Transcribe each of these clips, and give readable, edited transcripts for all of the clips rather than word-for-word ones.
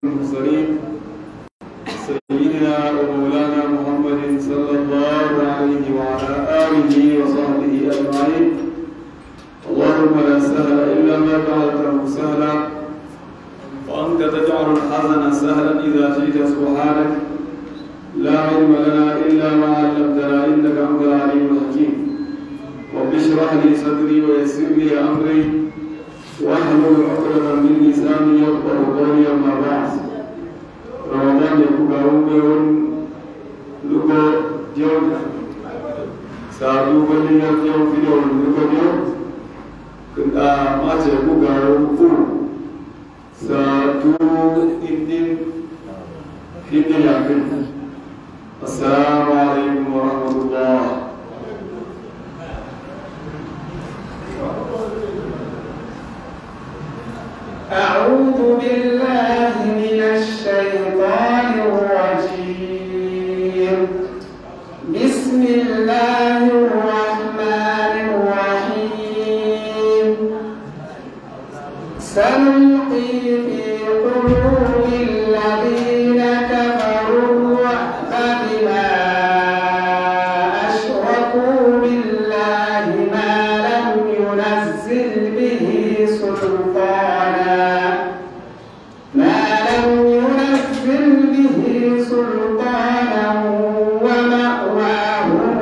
المرسلين سيدنا ومولانا محمد صلى الله عليه وعلى آله وصحبه أجمعين. اللهم لا سهل إلا ما جعلته سهلا وأنت تجعل الحزن سهلا إذا جئت سبحانك. لا علم لنا إلا ما علمتنا إنك أنت العليم الحكيم. رب اشرح لي صدري ويسر لي أمري واحلل عقدة من لساني يفقهوا قولي. أما بعد، رمضان يكون يوم لقى يوم سادو بني يوم في يوم لقى يوم كنا ما تقول يوم سادو إندين هندي يمكن. السلام عليكم ورحمة الله. أعوذ بالله من الشيطان الرجيم. بسم الله الرحمن الرحيم. سنلقي في قلوب الذين كفروا الرعب بما أشركوا بالله ما لم ينزل به سلطانا ومأواهم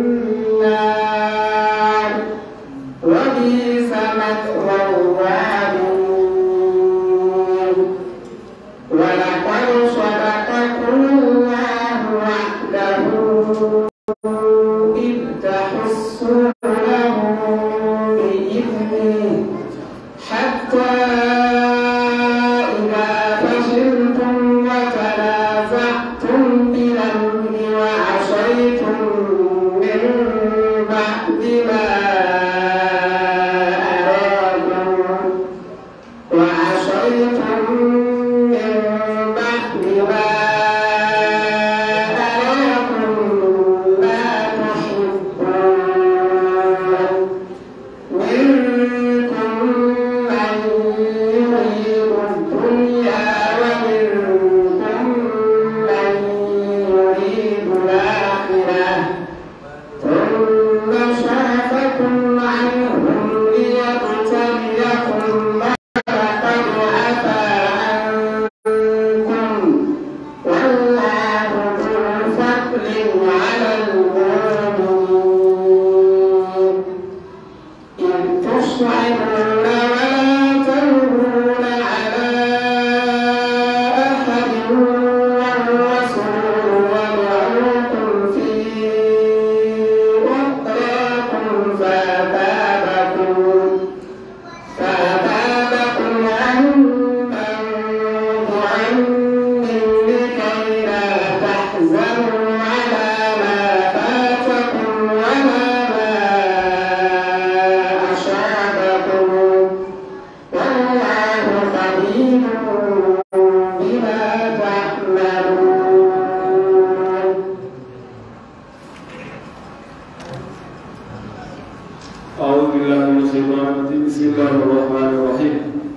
النار وبئس مثوى الظالمين. ولقد صدقكم الله وعده إذ تحسونهم بإذنه حتى إذا فشلتم وتنازعتم في الأمر وعصيتم من بعد ما أراكم ما تحبون. منكم من يريد الدنيا ومنكم من يريد الآخرة ثم صرفكم عنهم ليبتليكم ولقد عفا عنكم والله ذو فضل على المؤمنين. إذ تصعدون ولا تلوون على أحد والرسول يدعوكم في أخراكم فأثابكم غما بعم لكي لا تحزنوا على ما فاتكم ولا ما أصابكم والله خبير بما تعملون. أعوذ بالله من الشيطان الرجيم. بسم الله الرحمن الرحيم.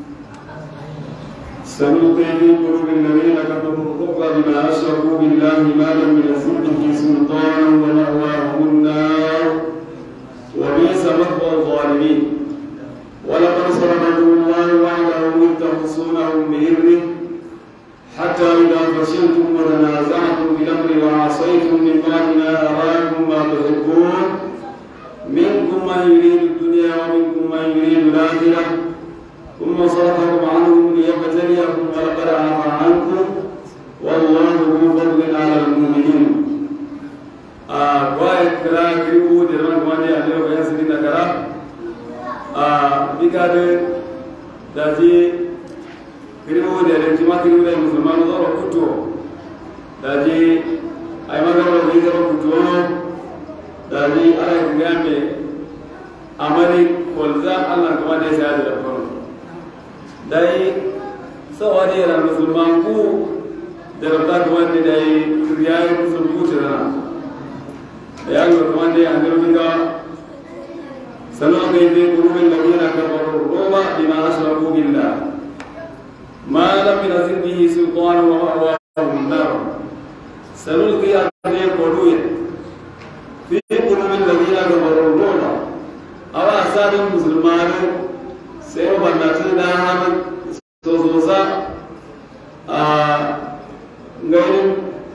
سنلقي في قلوب الذين كفروا الرعب بما أشركوا بالله ما لم ينزل به سلطانا ومأواهم النار وبئس مثوى الظالمين. ولقد صدقكم الله وعده إذ تحسونهم بإذنه حتى إذا فشلتم وتنازعتم في الأمر وعصيتم من بعد ما أراكم ما تحبون منكم من يريد الدنيا ومنكم من يريد الآخرة ثم صرفكم عنهم ليبتليكم ولقد عفا عنكم والله ذو فضل على المؤمنين. قائد كلا كريبو درمان كماني أهلي وبيان سنين كرا بكاد داجي كريبو درمان كما كريبو درمان مسلمان ودور كتو داجي أي مغرب ويزر كتو داجي على كنغامي أمري والزام الله كماني سيادة لكم داي سواري المسلمان كو دربتا كماني داي كرياي مسلمو ترانا داي كماني أهلي بك سنلقي في قلوب الذين كفروا الرعب بما أشركوا بالله ما لم ينزل به سلطان ومأواه النار سنلقي عليه قلوب في قلوب الذين كفروا الرعب أو أساد المسلمان سيروا بناتنا هم سوسوسا غير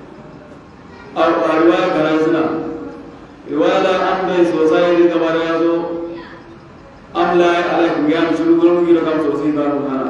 أو أرواح كنازنا رواية أمد سوسايتي كبارياتو أملا على كيام شلوكون كيلو كم سوسي كارونا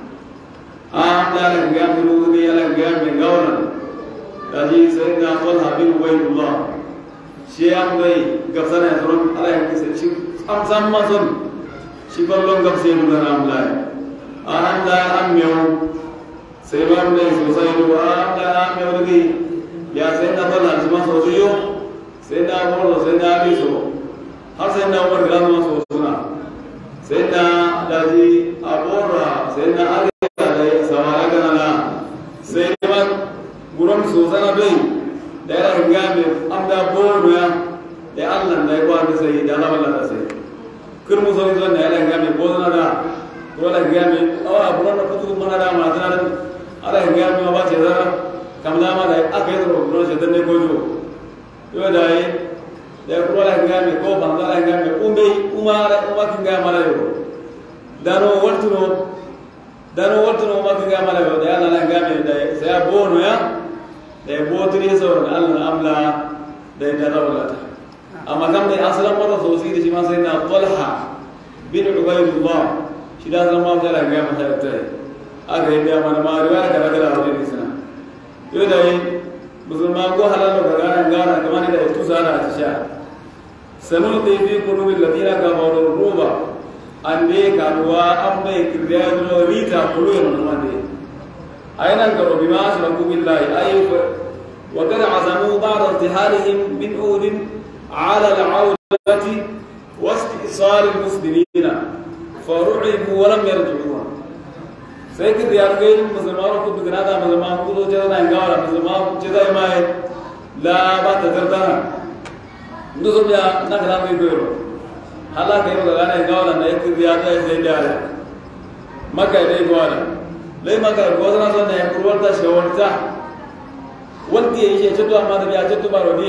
أملا على كيام شلوكون على كيام بنغاونا تجي سيدنا أول حبيب وين الله شيء أمدي كفسنا يزورون على كيسة أم سام سام شيفلون كفسين لنا أملا أملا أميو سيبام لي سوسايتو أملا أميو لي يا سيدنا أول حبيب سوسيو سيدنا أول سيدنا أبيسو هر سيدنا أول كلام سوسنا سيدنا داجي أبورا سيدنا علي داجي سوارا كنا سيدنا burung susana doi daerah hingga amda bor ya de Allah dai ko ande sai dala wala sai kurmu so izo daerah hingga bodna da wala hingga awa burung kutu mana da ma dana ala hingga ma ba chedara kamla ma dai akai ro burung chedanne ko jo yo dai de wala hingga ko bangala hingga umbe umara hingga mala yo dano waltuno ma hingga mala yo de Allah hingga dai saya bono ya da botri sauran Allah amla da tarawlata amma kam dai asalan mara sosai da shi ma sai na Talha bin Ubaydullah shi da zama da ga mata tai aka yi da mana ma riwaya da daga hadisi sana yo dai musulman ko halalo ga garan garan kamar da ita sara ta sha sanul dai fi qulubil ladina kafaru ruba ande karuwa an bai kiriyado rita kulun wande أيضا كانوا بما أشركوا بالله أي وقد عزموا بعد ارتحالهم من أود على العودة واستئصال المسلمين فرعبوا ولم يرجعوا سيكون رياضين مسلمان كنت كنادا مسلمان كنت جدا نعانغارا مسلمان جدا إماء لا بات تردنا نزول يا نكلام يقولوا هلا كيف كنا نعانغارا نيكون رياضين زيادة ما كيف يقولنا ليه ما كان غوزنا صنع يقولون تشاورتا وانتي إيش يجتوا ما تبي يجتوا بارودي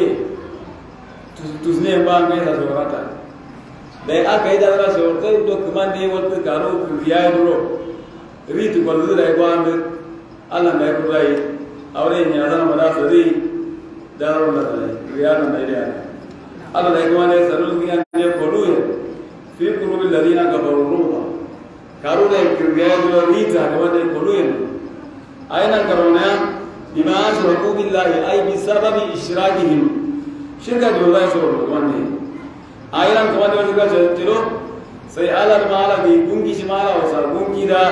تزني بام كذا شاورتا ليه أكيد هذا شاورتا يدو كمان دي وقت كارو كرياي درو ريت بلد رايقوان الله ما يقول راي أولين يازنا مدا سدي دارو لا تلاي ريان ما يديان الله رايقوان سرول كيان يقولون في قلوب الذين كفروا الروح كارو ده كرياي درو ريت هذا ده يقولون أين كرونا بما أشركوا بالله أي بسبب إشراكهم شركة جولا يسرور كمانه أين كمان ده شركة جلو سيألا المالا دي كونكي شمالا وصار كونكي ده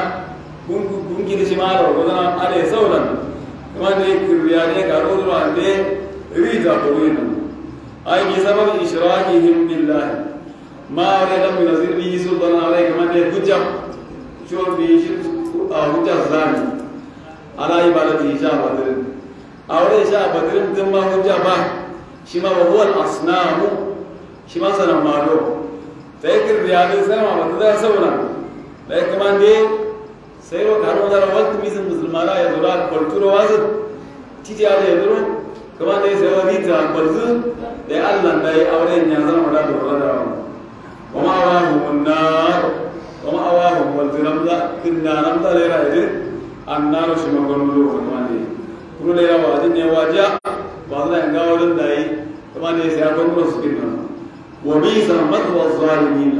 كونكي ده شمالا وكذا عليه سولا كمان ده كرياي كارو درو عنده ريت يقولون أي بسبب إشراكهم بالله ما أريد من نزير به سلطان عليه كمان ده حجة شو بيشيل حجة زاني على عبادته شاء بدر أولي شاء بدر ثم حجة با شما وهو الأصنام شما سنم مالو تذكر رياضي سنم بدر سونا لكن كمان ده سيرو كانوا دار وقت ميز مسلمانا يدورار كلتورو وازد تيجي على يدورو كمان ده سيرو ريتا بلزو ده الله ده أولي نيازنا ولا دورار وما أواهم النار وما أواهم والترمذا كنا نمذا ليرا يدير النار شما قلوا كمان دي كل ليرا وادين يواجه بعضنا ينقاولن داي كمان دي سياركم رسكنا وبئس مثوى الظالمين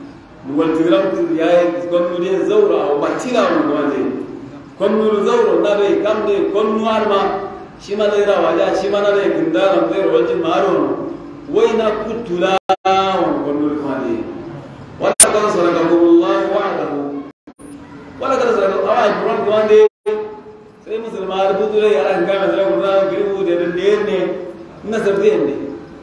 والترم ياي كنوا دي زورا وباتيلا كمان دي كنوا زورا نبي كم دي كنوا أرما شما ليرا واجه شما نبي كندارم غير وجه مارون وينا كتلا وكنوا كمان دي ولقد صدقكم الله وعده ولقد صدقكم الله إبراهيم كمان دي سيد مسلمان بطولة يا الله كم مثلا كنا كريمو جدندين نه نسبتين دي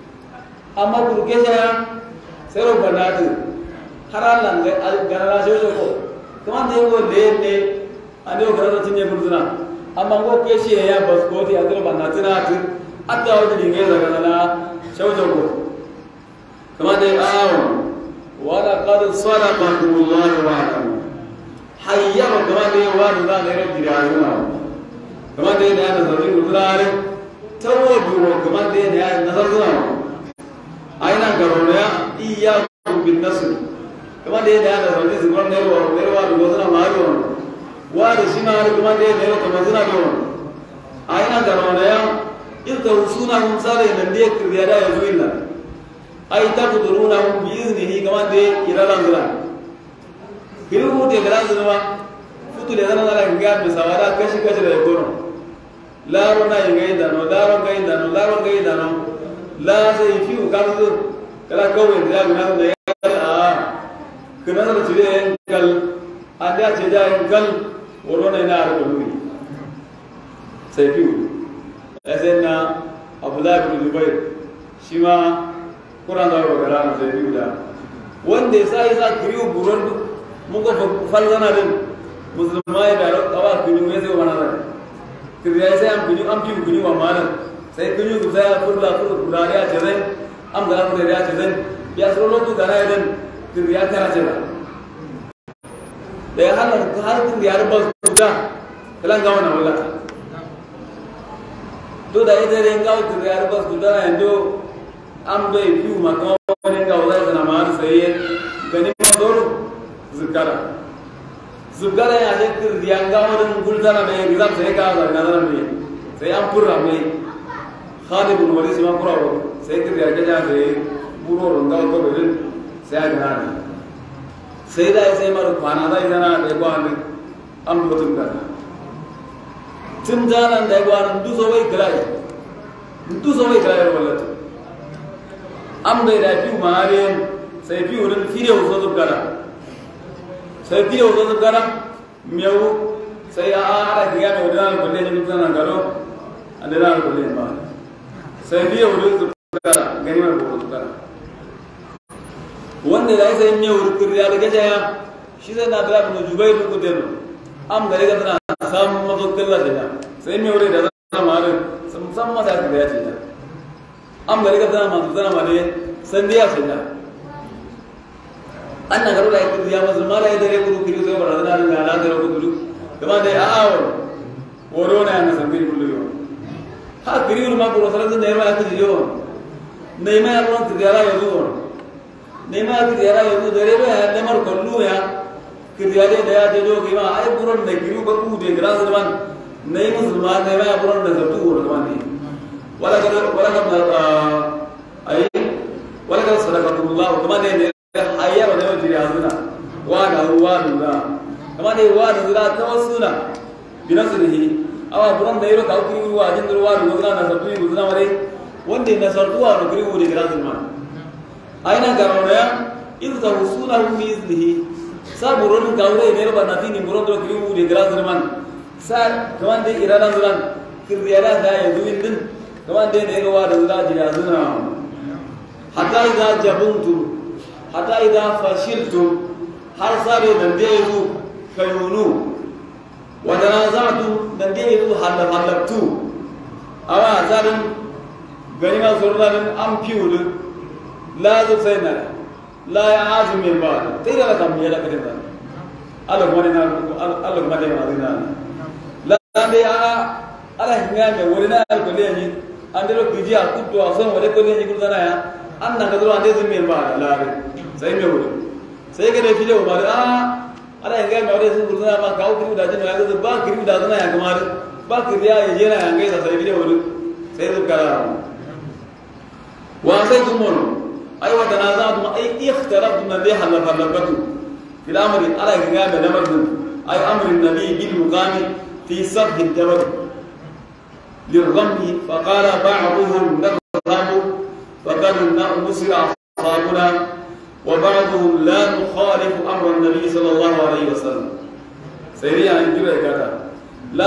أما بركيشة سيرو بنات حرالان ده غنلا شو كمان دي هو لين نه أنده غنلا تيجي برزنا أما هو كيشة يا بس كوتي أدرو بناتنا أتى أود دينه غنلا شو كمان دي ولقد صدقكم الله وعده hayyaro kama da yawa da za a yi rabi da azuna kama da yana yana zarri gudunare tawo duro kama da yana yana nazar zuna aina garona ya iya bin nasu kama da yana yana zarri zubar nerwa da gudunna ma'ari wa da shi ma kama da yana yana kama zuna da wani aina garona ya ilta husuna hun tsare nan da ya kirya da ya zuwa illa ai ta kuduruna hun bi izini kama da ya kiraran zuna kiri hute gara zuwa futu da zana zara ga mai sawara kashi da yakono laro na yin gaida no laro gaida no la sai fi ka zo kala kawai da ya na da ya a kana da tire kal anda ce da kal worona ina arko lui sai fi asenna abdullah ibn zubair shi ma kuran da gara sai fi da wanda sai sa kiriu buron muko falzana din musulmai da kawa kini wese wa mana kiriya sai am kini wa mana sai kini ku sai furla ya ce zai am da ku ya ce zai ya so lo tu gara idan kiriya kara ce da har kiriya ba su da kalan ga wannan wala to da ita ne ga kiriya ba su da yando am bai fiu ma ko ne ga wala sana ma sai gani madoro zubgara ya je kiriyanga wurin gulzana mai rizam sai ka ga nazar mai sai an furra mai Khalid bin Walid ma kurawo sai kiriyanga ja sai buro ronga ko bedin sai ga nani sai da sai mar kwana da idana da gwan am lutun ga tun janan da gwan du so wai krai wallahi am bai da fi mare sai fi wurin fire so zubgara sai biyo zo gara miyau sai ya ara kiya mai wadana kulle ne mutan nan garo andana kulle ba sai biyo zo gara gani mai ko gara wanda da sai miyau kirya da gaja ya shi sai na da ibn Jubayr ko deno am gare ga tana samu mazokkalla da sai miyau da zama mare sam ma da ya ce am gare ga tana ma zana mare san dia sai da anna garu la ikuru ya mazluma la idare kuru kiri so baradana na ala daro kuru kama de aawo woro na na sambiri kulu yo ha kiri ru ma kuru sala de nema akiri yo nema ya ron tigara yo do nema tigara yo do dare ba ya nemar kullu ya kiri ya de ya de do ki ma ai buron de kiri ba ku de gra zaman nei musulma nema ya buron de zabtu woro kama ni wala ka ai wala ka sadaqatullah kama de ayyaba da wajiri azuna wa da kama dai wa da tawassula bi nasrihi awa buran da yaro ka kuri wa jin ruwa da gudana na sabbi gudana mare wanda na sartuwa da kuri wuri da azuma aina garona ya in za usula bi iznihi saburun ka wuri ne ba na tini buran da kuri wuri da azuma sa kama dai iradan zuran kiriyara da yanzu din kama dai ne wa da jira azuna hatta idza jabuntu hatta idza fashiltum har sabe dan da yazo kayunu wa tanazatu dan da yazo halabtu awa zarin gani ma zurran am fiulu la zusaina la ya'azum min ba tira kam ya da kada Allah kuma na Allah kuma da mazina la da ya ala hinga me wurina alkole ni andelo bijiya kutto asan wale kole ni kudana ya annan ka zuwa ande zumin ba la sai me wuri sai ga da fide ba ala hinga me wale sun kudana ba ka ukuri da jin ya ga ba kiri da zana ya kamar ba kiri ya je na yanga sai fide wuri sai zukara wa sai tumun ai wa tanazatu ai ikhtarabtum bi halafatu fil amri ala hinga me lamar ai amrin nabi bil muqami fi sabh al-jabal للرمي فقال بعضهم نذهب فقد نصر أصحابنا وبعضهم لا نخالف أمر النبي صلى الله عليه وسلم سيريا عن جبل كذا لا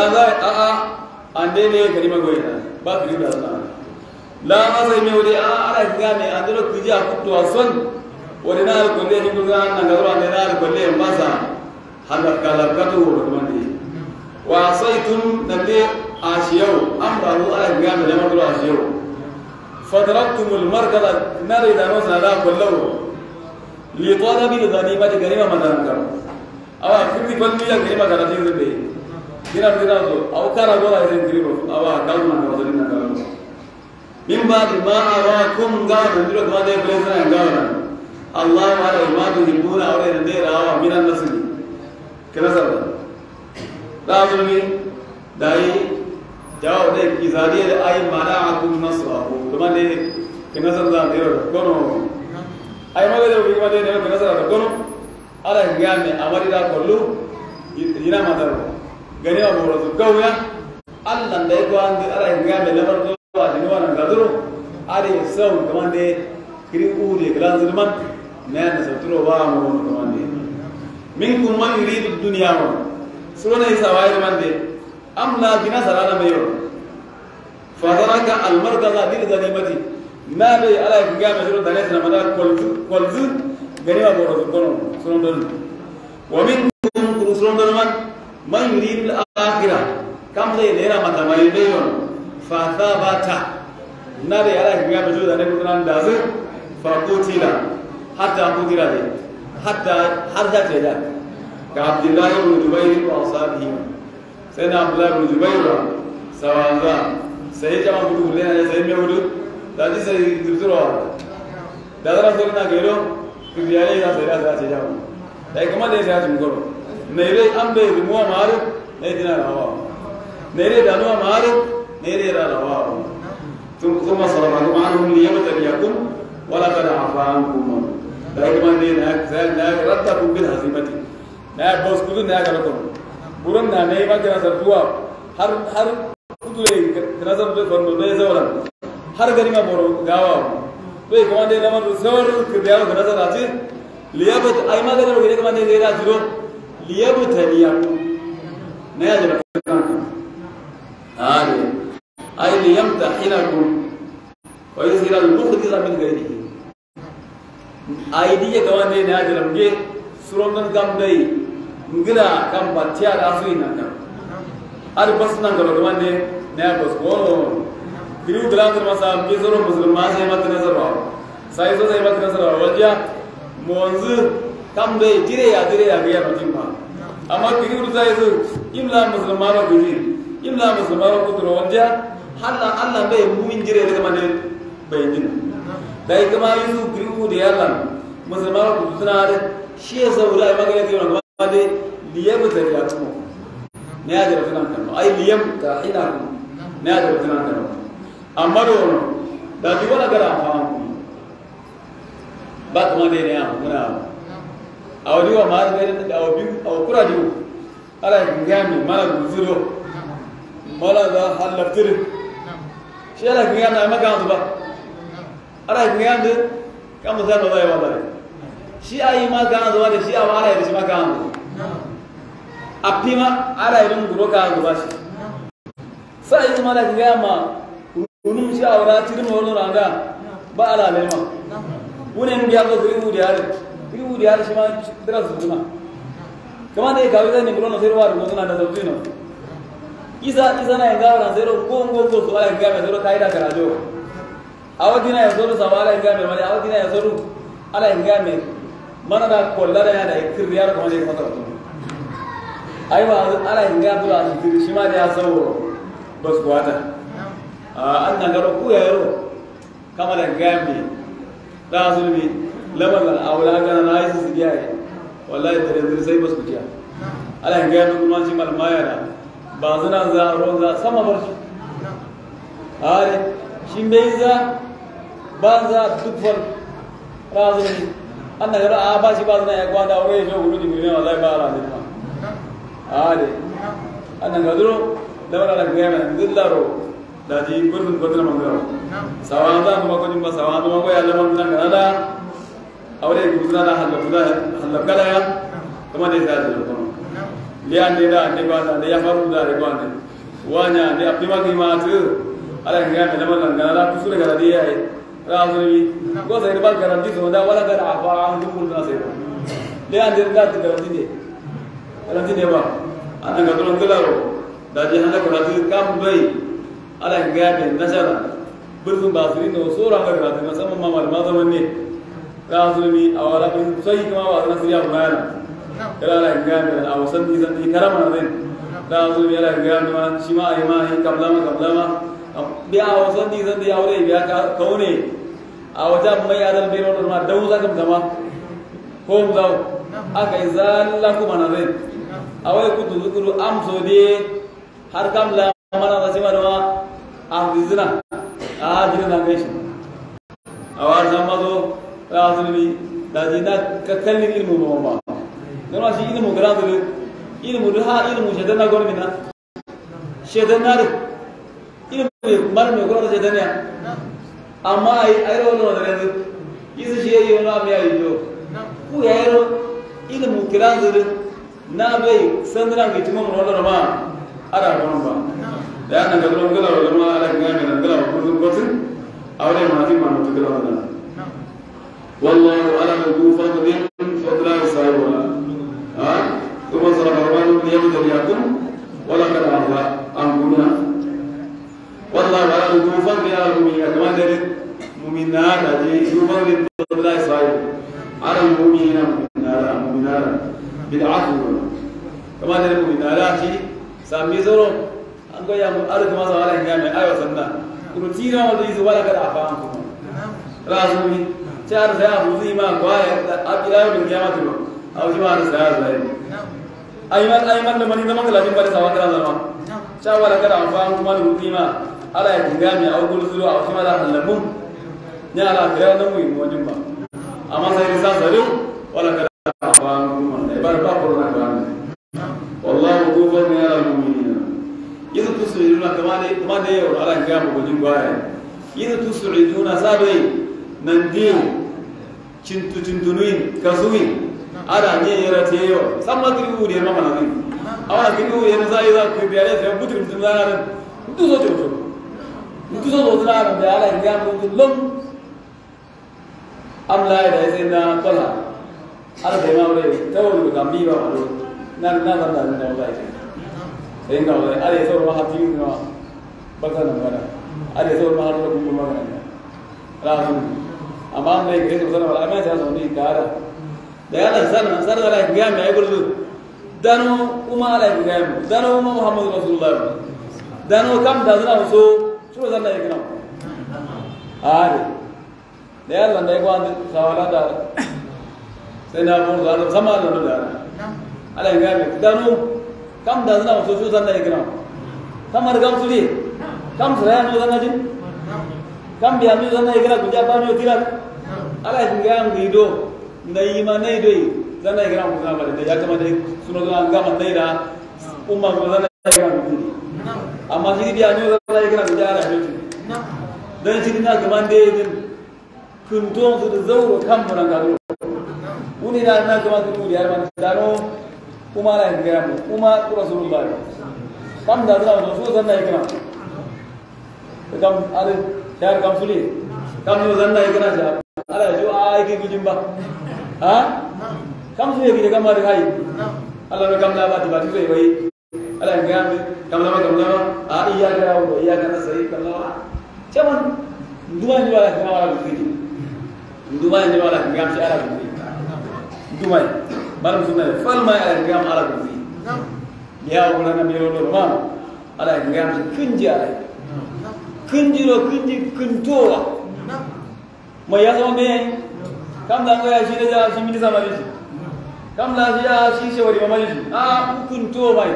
عندنا كلمة قوية باقي يبدأ لا ما سيمي على كلامي عندنا كذي أكتب أصلا ولنا الكلية يقول أن نقدر عندنا الكلية ماذا هذا كلام كتو ورماني وعصيتم نبي عاشيو أمره على الجامع لما تقول عاشيو فضربتم المركز نرى إذا نوصل هذا كله لطلب الغنيمة كريمة مثلا awa kirdi falmi ya gari magana tin zube dina so aw kara gola isen kiribo awa kalma na wadina kala min ba'di ma arakum ga'u ndiro ma de plezana ngawna Allah ala imadu hibuna awre de rawa minan nasli kana sabda lazumi dai jaw de kizadi de ay mana'akum nasrahu kuma de kana sabda ndiro kono ay magade kuma de kana sabda kono ala ngame amari da kollu ina madaro gani wa borozu gawya Allah dai ko ande ala ngame lamar do adini wana gaduro ari saw kamande kiri ude glan zulman nana saturo wa mo kamande minkum man yuridu dunya wa sura isa wa mande amla bina sarana mayo fadaraka al markaza bil ganimati ma bi ala ngame sura danes na mada kolzu gani wa borozu kono sura don wa minkum sura don man yuridu al akhirah kam le lera mata mai deyon fathabata nare ala kiga bejo da ne kunan da zu fa qutila hatta qutila de hatta harja da ka Abdullah ibn Jubair wa ashabihi sai na Abdullah ibn Jubair sawaza sai jama budu le ne sai me budu da ji sai duturo da dara so na gero kibiyare da sai da sai jama dai kuma da sai tun goro ne re ambe mu maru ne dina rawa ne re da no maru نيري رواه ثم صرفكم عنهم ليبتليكم ولقد عفا عنكم دائما ناك ردكم بالهزيمة ناك بوسكوت ناك لكم برون ناي ما كنا سرتوا هر كتولي كنا سرتوا فرنو ده زورا هر غريمة برو غاوا تو كمان ده لما زور كبيرة كنا سراتي ليبت أي ما كنا بقولي كمان ده زيرا زيرو ليبتليكم ناي جل أي ليمتحنكم ويظهر المخلص من غيره أيدي كمان ده ناجر مجيء سرورن كم ده نقرأ كم باتيا راسوي نانا أر بس نقرأ كمان ده ناجر بس كونه كريو دلان كرماسا مجيء سرور مسلم ما سه ما تنزل راو سايزو سه ما تنزل راو وجيا مونز كم ده جري يا غير بتيم ما أما كريو سايزو إملا مسلم ما رو بيجي إملا مسلم ما رو كتر وجيا Allah bai muin jire daga mane bai jin dai kuma yusu griu da yalan musulmar ku suna da shi ya zaura magana da wannan mane liyam da ya tumo ne ya da tunan kan ai liyam ka ina ku ne ya da tunan kan amma do da ji wala gara fa ba kuma dai ne ya muna awdi wa ma da awbi aw kuradi ala ngami mala guzuro mala da halaftir shi ala kiyan da maka hanzu ba ala kiyan da kan musa ba zai ba shi ayi maka hanzu ba da shi awa ala da shi maka hanzu apima ala irin guro ka hanzu ba shi sai yi mala kiyan ma kunun shi awra tirin wani ranga ba ala lema wunen biya ko kiriwu da yare shi ma dira su zuma kamar da ya kawai zai ne buro na sayarwa da mutuna da sauti no isa na ingawa zero kongo ko so ala ngame zero kaida karajo awadina ya zoro sawala ngame mali awadina ya zoro ala ngame mana da kollara ya da kiriyar ko ne mata to aiwa ala ngame da shi shi ma da ya sawo bas kwata annan garo ku ya yaro kama da ngame da zulmi laban awla ga na yi su diya wallahi da sai bas kuciya ala ngame kuma shi malmaya da ba zina za roza sama barci are shi bai za ba za dukkan razumi annan ga a ba shi ba zina ya kwanda aure ya gudu di ne wallahi ba ra ne ma are annan ga duro da wala ga yana dillaro da ji gudun gudun mangaro sawan za mu ko jimba sawan mu ko ya lamar nan ga da aure guduna da halakala ya kuma dai za ta lian da ne ba da ya faru da ne ba ne wanya ne apima ki ma tu ala ga me lamar nan da kusur ga da ya razumi ko sai ba garanti so da wala ga afa an dukul na sai lian da garanti ne ba an ga don galaro da ji handa ko da kam bai ala ga me nasara burzun ba su ne so ra ga da musamman ma zaman ne razumi awala bin sai kuma wa na siriya bayana kala gami a wasan di karama zai da zo ya gami ma shi ma ai ma hin kablama bi a wasan di aure biya ka kaune a wata mai adal biro da ma dau zakam dama ko mu zau aka izalla kuma na zai awai ku zukuru amso de har kamla mana da sima da a bizina a jina na gaishe awar zamma zo razumi da jina ka kallin ilmu ba dan shi ilmu garazu ilmu da ilmu shedana gormina shedana ilmu mar me gormina shedana amma ai ro da ne yisu shi yayi wala me yayi jo ku yayi ilmu garazu na bai sandana ga tuma mun wala ma ara gon ba da yana ga gon gala wala ma ala ga ga gala ko ko awre ma ti ma to gala wala wallahu ala du fadlin fadla sayyidina ha kuma sallallahu alaihi yakum wala kada afa amuna wallahu ala du fadlin ala mu'minin kama da mu'minna da ji du fadlin fadla sayyidina ala mu'minina بالعفو كما نقول من علاتي سامي زورو أنكو يا أرد ما سوالا إنجامي أيوة سنة كنو تيرا وديس ولا كده أفهمكم رازمي شهر سيا فوزي ما قوايا أبي يوم القيامة تلو أو جماعة سيا زين أيمن لمن نمك لكن بره سوا كده زمان شهر ولا كده أفهمكم ما نقولي ما على إنجامي أو كل زلوا أو جماعة هلمون نيالا كده نموي موجودة أما سيرسان سلو ولا كده والله غفور يا المؤمنين إذا تسعدون كما ده يور على كلام بقولين قاعد إذا تسعدون سابي ننديو چنتونين كسوين ada nye ratio sama kiriu dia mama nanti awak kiriu yang saya dah kerja saya butuh tunjangan itu saja tunjangan dia ada yang mungkin lom amlai dari sana kola ada tema boleh tahu kami bawa nan oleh sehingga oleh ada seorang hati juga bahkan negara ada seorang hati juga kumpul mana langsung aman mereka itu sana malah macam saya sendiri cara dia ada sana ada yang kami aku dulu dano umar ada yang kami dano umar Muhammad Rasulullah dano kam dana usul suruh sana yang kenal ada dia landai kuat sawalan dah saya pun ada sama lalu dah ala ngabe danu kam da zana so so zanna ikram kam argam suli kam sara no zanna jin kam biya mi zanna ikram kuja ba mi tirat ala ngam gido nayi ma nayi doi zanna ikram ko zama da ya kama dai suno ga ngam nayi da umma ko zanna ikram ko amma shi biya mi zanna ikram kuja ala hoti dan shi na gaman dai din kun don su da zauro kam mun ga uni na gaman su da man dano umar yang kiramu, umar Rasulullah. Kam dah tahu Rasul zanna ikram. Kam ada syar kam sulit. Kam tu zanna ikram siapa? Ada jo ay ke kujimba. Ha? Kam sulit kita kam ada kai. Allah kam lama tiba tiba ini. Ada yang kam lama. Ah iya kau, iya kan sahih kam lama. Cuman dua ni wala kam wala begini. Dua ni wala kam siapa begini. Dua. Baru sunnah falma ala ngam ala kufi ya wala na miro do ma ala ngam kunji ala kunji kuntowa ma ya zo me kam da ga shi da shi min sama shi kam la shi shi wari ma shi kunto mai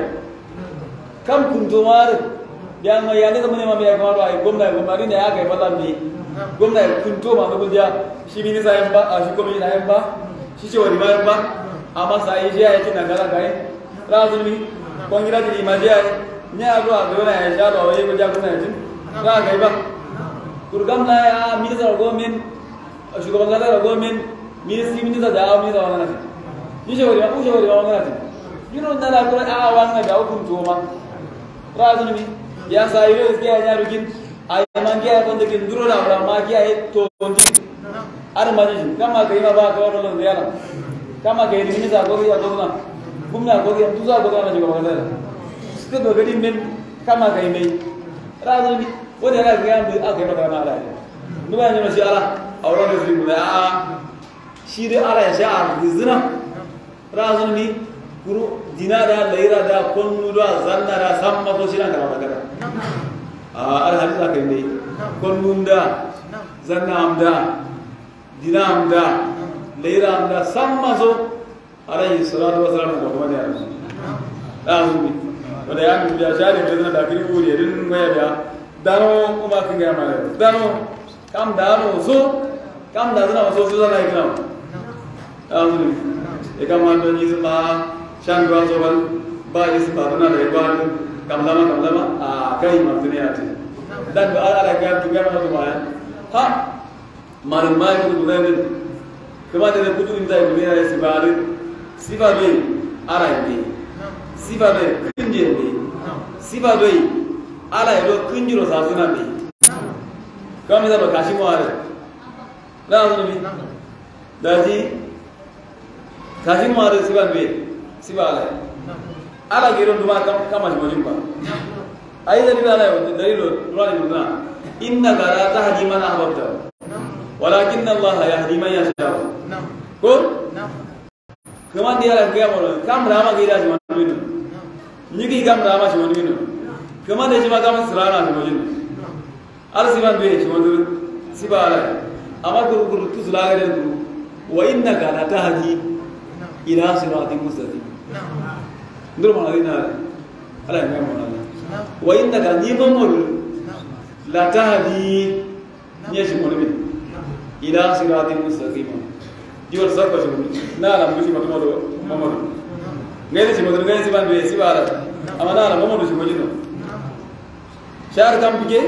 kam kunto mar ya ma ya ne ma ya ga ai gomna ne ya ga falla mi gomna kunto ma ko ja shi min sa yamba shi ko mi na yamba shi shi wari ma yamba ama sai je ya ci nagala gai razumi kongira di maje nya ro a dona ya sha do ye ko ja kuna jin ra gai ba kurgam na ya mi sa go min shugaban gala go min mi si mi da da mi da wana ni je wori wana ti yino na la ko a wana da ku to ma razumi ya sai ro iske nya rugin ai man ge ko de kin duro la ma ge ai to konji ar ma ji kama gai ma ba ko ro lo ya na kama kayak ini saya gogi atau mana, gumna gogi yang tujuh gogi mana juga mana. Sekarang gogi min kama kayak ini, rasa ni, oh dia lagi yang agak mana ada. Nuba ni masih ala, orang yang sering mulai sihir ala yang saya di zina, razun ni guru dinada leira da konnu da zanna da samma to shina kala kada al hadisa kai ne konnu da zanna amda dina amda leira amda samma so alayhi salatu wassalam ko wani ya razun ni wanda ya mu ya share da da kiri wuri din mai da dano kuma kin ga mare dano kam dano so kam da zana so so zana ikram amin e kam man ni ma shan gwa so ban ba is barna da ba kam lama a kai martini ati dan ba ala ga tu ga ma ma ha mar mai ku da ne kuma da ku tu inda duniya ya siba be ara be siba be kinje be siba be ala yo kinjiro sa suna be kam da ba kashi mo ara da zo bi daji kashi mo ara siba be siba ala giro duma kama jimojin ba ai da bila ala dalilo qur'ani mudna innaka la tahdi man ahbabta walakin Allah yahdi man yasha ko kaman dia la ga mo kam rama ga ida jimojin ni ki kam rama jimojin kaman da jima kam sirana jimojin al siban be jimojin siba ala amma guru tu zulaga da guru wa innaka la tahdi ila siratin mustaqim ndur mana dina ala ngam mana wa innaka nibamul la tahdi nyeshi monimi ila siratin mustaqim diwol sakko na la mushi mamodo ngene ci modo ngene ci ban be ci bala amana la mamodo ci mojino shar kam bige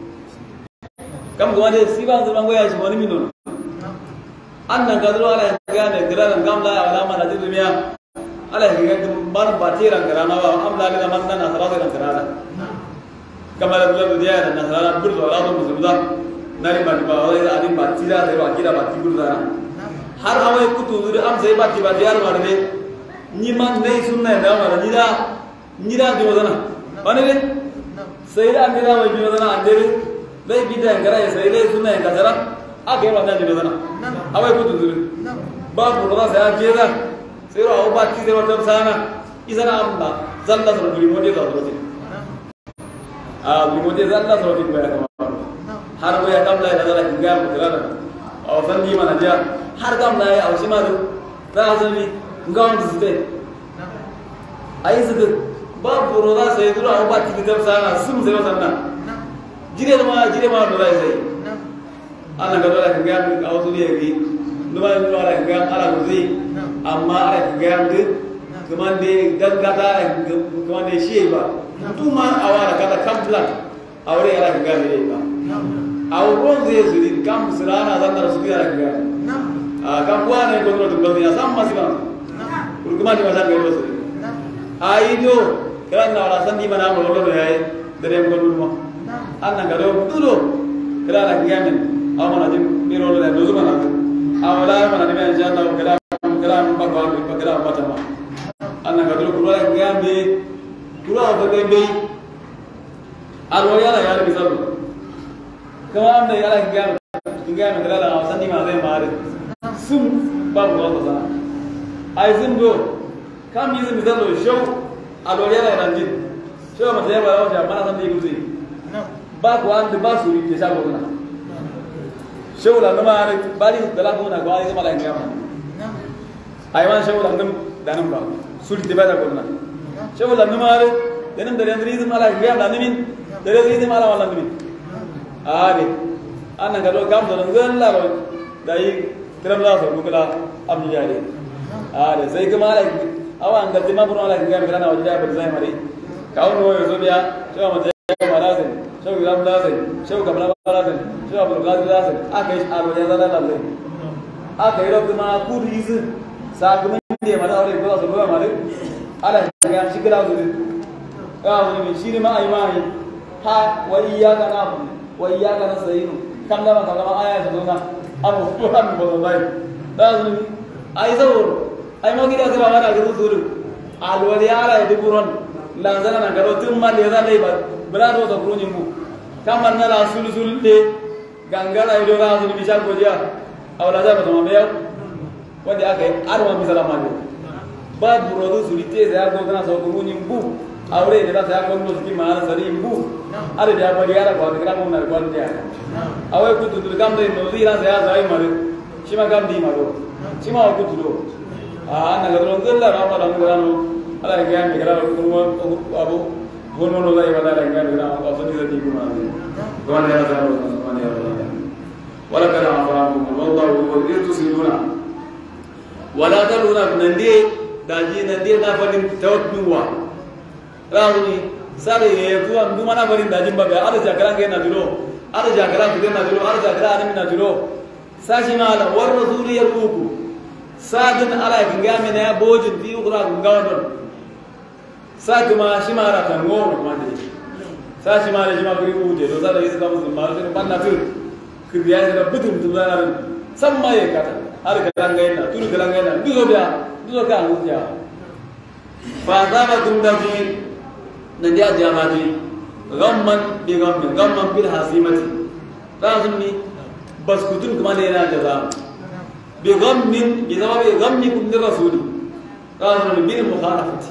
kam gowande ci ban zama ngoya ci monimi non annan gadro ala ngane granan gamla ala mana dunya ala higa ban batiran garana wa amla ga manna na sarata garana kamala dulu dia na sarata burdo ala musulma nari ba ba wala adin batira da ba kira bati burda har awai kutu da am sai bati batiyar marne ni man nei sunna da mara ni da jodana bane ne sai da andira wa jodana andere dai bidan gara sai dai sunna da jara ake wannan jodana awai kutu ba burda sai jeza sai ro ba ti sai wata sana isana amma zalla so duri mode da dole mode zalla so duri ba har waya kamla da zalla kinga mu tirana aw sandi mana ja har kamla ya awshi ma da azami ngam diste ai zuga ba buro da sai dura aw ba ti da sana sum sai wata jire ma do sai Allah ga dole kinga mu aw su ne gi numa ala kinga ala muzi amma ala kinga kuma de dangata kuma de sheba tuma awara kata kamla awre ala kinga ne ba awron zai zuri kam sirana zanna su biya ga kam wane ko to gobe ya sam masiba kurguma di masa ga wasu aido kan na wala sandi mana mo lo yayi dare ko dulma annan ga do dulo kala ga min amana jim miro lo da dozu mana awala mana ne ya jalla kala ba ba kala batama annan ga do kula ga mi kula ba be alwaya ya bisabu kama amna yala hingam dalala awsani ma zai mare sum babu wata sana ai zin do kam yi zin dalo show aloriya la ranjin show ma zai ba wata mana san dai guzi ba ko an ba su ri ke sabo na show la nama are bari dala ko na gwai mala hingam ai wan show la nam danam ba suri te ba da ko na show la nama are denam dare andri zin mala hingam la nimin dare zin mala wala nimin ade annan ga do gam do ngalla ro dai tiram la so kula abdi jari ade sai kuma ala awan ga dima buru ala ga kana wajida ba zai mari kawo yo zo biya to ma zai marazin so gram lazin so kamla marazin so abul qadir lazin akai alo ya zalla lalle akai ro kuma kuriz sa kuma ne mara aure ko so ba mari ala ga shikira zo ka wani shi ma ai mai ha wa iyyaka na'budu wa iyyaka nasta'in kam da maka kama aya ta zona abu Quran ba zai da su ai zawur ai ma gida sai ba da gudu suru alwali ala duburon lanzana na garo tun ma le za dai ba bala do da kurun mu kamar na la sul de gangara ido ga su bi sha gojiya awla za ba to me yau wanda aka yi arwa mi salama ne babu rodo sulite ya go kana so ko nyimbu awre ne ta ya ko no ski ma sari imbu are da bari ara ko da ko na ko da awai ku tu gam de no zira ya zai mare shima gam di maro shima ku tu do na ga ron galla ra ma da ngano ala ga mi gara ko abu gono no lai wala ga mi gara ko fadi da di ku ma ko na ya da ro ko na ya wala kana afamu wallahu wa yutusiruna wala daluna nande daji nande na fadin tawakkuwa rawni sare ye tuwa ndu mana fadin daji babe ada jakara nge na dilo ada jakara fidin na dilo ada jakara animi na dilo sashi mala war rasul yaruku sadin ala gingame na bojin fi ukhra gungawon sakuma shimara kan ngono mande sashi mala jima kuri uje do sare yisa musulman mala ne panna tur kriya da budum tuzaran samma ye kata har galangayna turu galangayna duzo ka hujja fa zaba dumdaji nandiya jamati ghamman bil hasimati razumi bas kutun kuma ne na jaza bi ghammin bi zawabi ghammikum lir rasuli razumi bil mukhalafati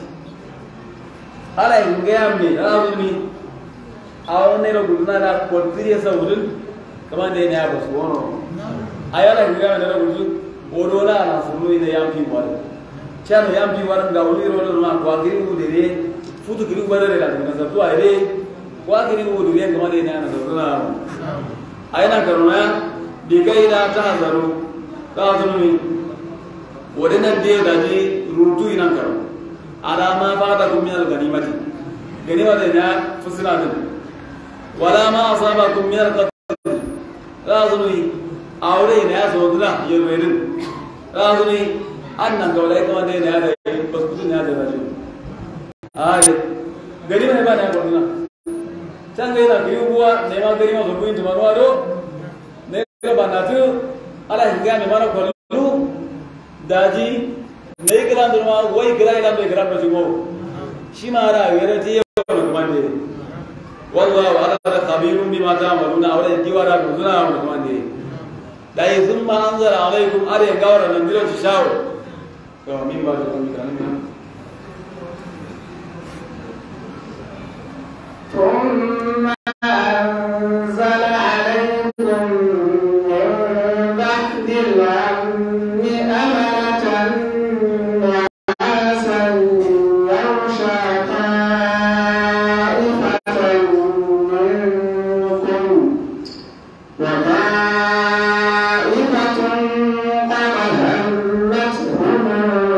ala ingame razumi awne ro gudna da kodriya sawulun kuma ne ya basu wono ayala ingame da gudu odola na fulu ida yampi wala chano yampi wala ga uliro na kwa giri udire futu giri wala la na sabtu ayre kwa giri udire kuma ne na sabtu ayana karuna bigaida tahzaru razumi wadana de daji rutu ina karo alama fata kum min al-ganimati ganima da na fusina din wala ma asabakum min al-qatl razumi aure ne ya zo duna yelwerin razumi annan gaulai kuma dai ne ya da baskutun ya da rajo are ganima ne ba na gorduna can ga yana biyu buwa ne ma ganima zo buin tumarwa do ne ba na tu ala hinga me mara kollu daji ne giran durma wai giran ila be giran bajigo shi ma ra yare ti kuma ne wallahu ala khabirun bima ta'maluna awla diwara buzuna kuma ne dai thumma anzala alaykum are gawara nan dilo ci shawo to min ba da kuma kan ثم أنزل عليكم من بعد الغم أمنة نعاسا يغشى طائفة منكم وطائفة قد همتهم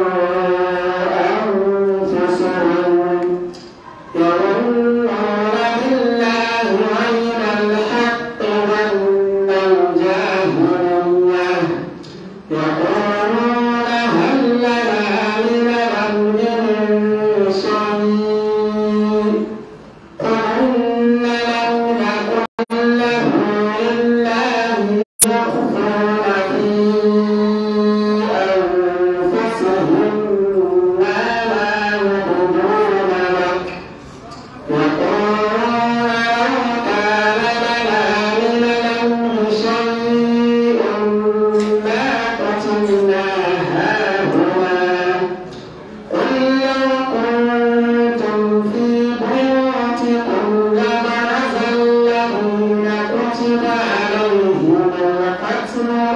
أنفسهم يظنون بالله غير الحق ظن الجاهلية يقولون هل لنا من الأمر من شيء قل إن لم نكن له لله يخفون في أنفسهم ما لا يبدون لك يقولون لو كان لنا من الأمر شيء ما قتلنا هاهنا قل لو كنتم في بيوتكم لبرز الذين كتب عليهم القتل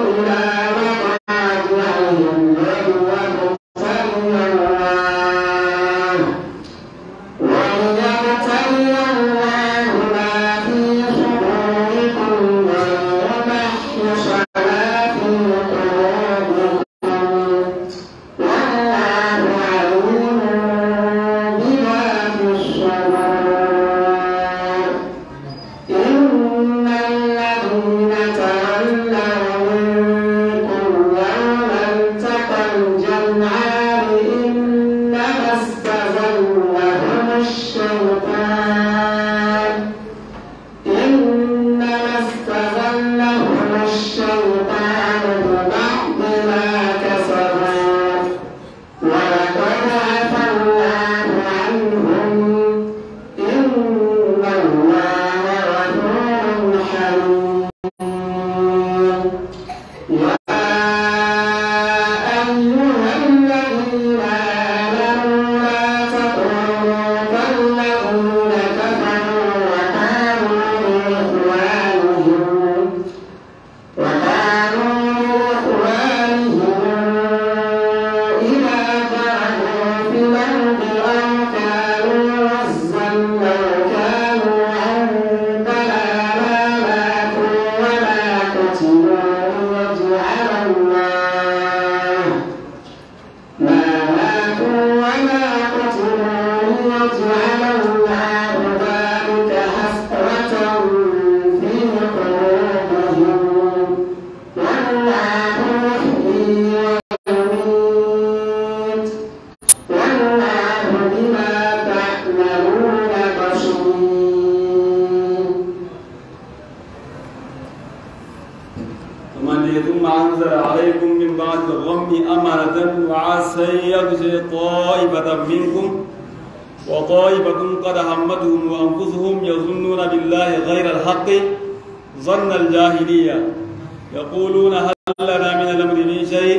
ثم أنزل عليكم من بعد الغم أمانة وعسى يغشى طائفة منكم وطائفة قد همتهم وأنفسهم يظنون بالله غير الحق ظن الجاهلية يقولون هل لنا من الأمر من شيء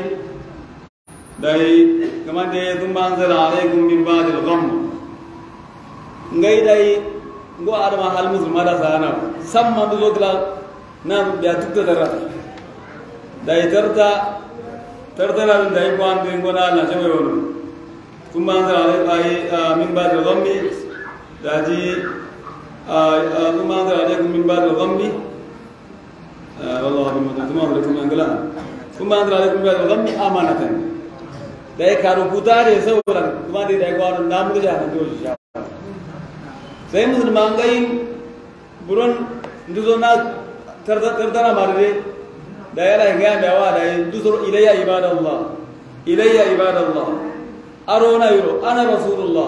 كما ثم أنزل عليكم من بعد الغم ngay dai go adama hal muslim ada sana samma do gla na biya tukta dara dai tarta na dai ko an dingo na na jawe wono kuma anzal alai min ba'd al-ghammi daji kuma anzal alaikum min ba'd al-ghammi wallahi kuma alaikum angala kuma anzal alaikum min ba'd al-ghammi amanatan dai karu kutare sauran kuma dai ko an namu da na do shi sai musulman gayin buron duzo na tardana marre da yana ga dawa da duzo ilayya ibadallah arona yuro ana rasulullah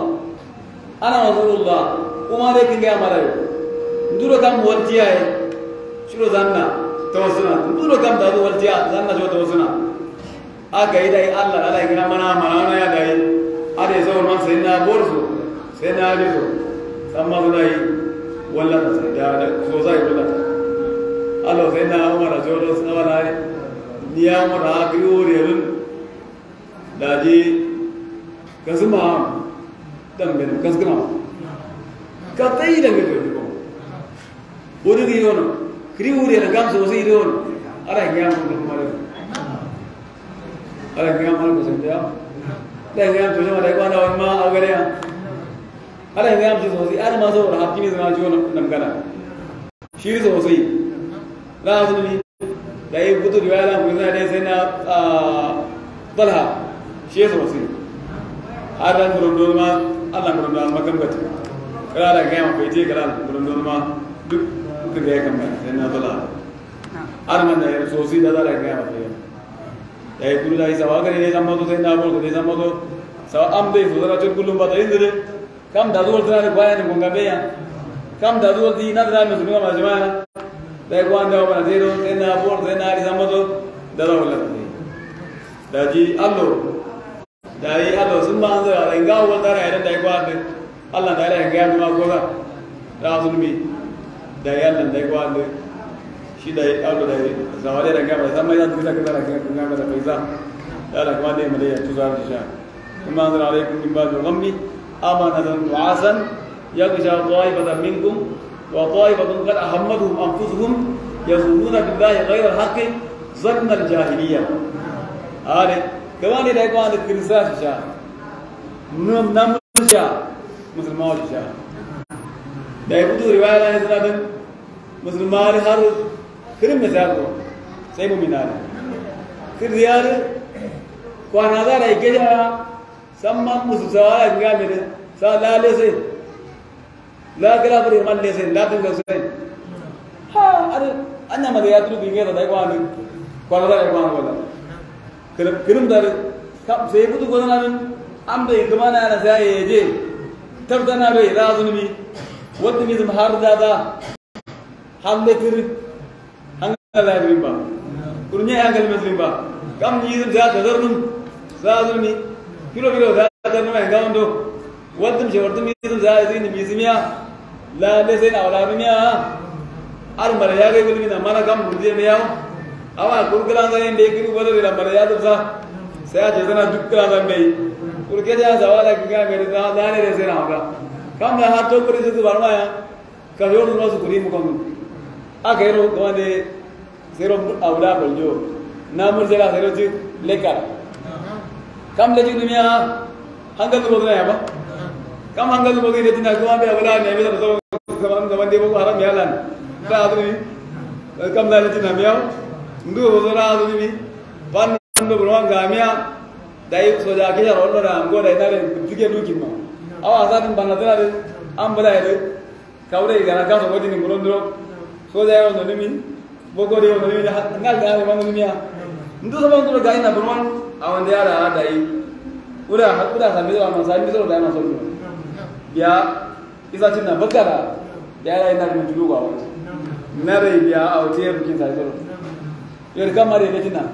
kuma dai kin ga mara yo duro kam waltiya e shiro zanna tawsuna duro kam da waltiya zanna jo tawsuna aka yi dai Allah ya gina mana ya dai ade zo man sai na borso sai na rizo amma zai walla da so zai kula Allah sai na Umar jodo sawana niya mu da biyorin daji kasuma dan ben kasgama katai da gato ko wuri giyono kri wuri da gam so sai don ara ga mu mare ara ga mu ko sai da ga mu to da ko na ma awgare ala ga am sosai ana ma zo da hakimi zama jiwo nan gana shi sosai la azumi da yi butu riwaya ko sai sai na talha shi sosai aran burundon ma Allah burundon ma kan bata kala da ga am fete kala burundon ma duk da ga kan sai na talha arman da sosai da ga am fete yayi kullu da isa waga ne zamma to sai na bol da zamma to sa am dai so da kullum ba da indire kam da zuwa tana kwaya ne gongabeya kam da zuwa di nadra me sunga majmana dai kwanda wa zero tena bor tena ari samado da wala da ji allo dai allo sun ba anzara da ga wa tara idan dai kwanda Allah da ya ga ma goga da zulmi dai Allah dai kwanda shi dai allo dai zawale da ga ba san mai da duka da ga da faiza da kwanda mai da tuzar sha kuma anzara alaikum min ba'd al-ghammi أمانة وعسى يغشى طائفة منكم وطائفة قد أهمتهم أنفسهم يظنون بالله غير الحق ظن الجاهلية هذا كمان إذا كان الكريسات شاء نمر شاء مسلمان شاء ده يبدو رواية عن سنة مسلمان هر كريم مثال سيبو منار كريال كون هذا رأيكي سما مسلسل كامل سلا لسه لا كلا بري من لسه لا تنقصين ها أنا ما دياترو بيجي هذا يقوان كوالدا يقوان ولا كريم دار كم سيبو تو كذا نان أم ده كمان أنا ساي يجي تبدأنا به رازون بي وقت ميزم هار دادا هم لكير هنگلا يبيمبا كرنيه هنگل مسلمبا كم ميزم زاد تدرنم رازون بي kilo da ta nuna ga wando wadum je wadum yidum za yi ni bizimiya la le sai na wala miya ar mara ya ga gulmi na mana kam burje me yawo awa kurgala ga inde kiru bodo da mara ya dubsa sai a je zana dukkan ban bai kurge ja zawala ga mere da dane re sai na ga kam na har to kuri su barma ya ka yo no su kuri mu kam a ga ro ga ne zero awla boljo na mur jela zero ji lekar kam leji dunia hangal tu bodo ya ba kam hangal tu bodo ni tina kuma be awla ne be to kaman de ko haram yalan ta adumi kam la leji na miao ndu bodo ra adumi pan ndu bro ngamia dai so ja ke ro ro ra ngo dai na be tige du kimma awa asan banatara de am bala de kawre ga na ka so godi ni burondo so ja yo no ni bogo de no ni ngal ga ma no ni ya ndu so bantu ga ina bro awan dia ada dai udah sambil lama sambil itu udah masuk dulu dia isa cina bekara dia lain nak menjulu kau nari dia awalnya bikin saya dulu yer kamare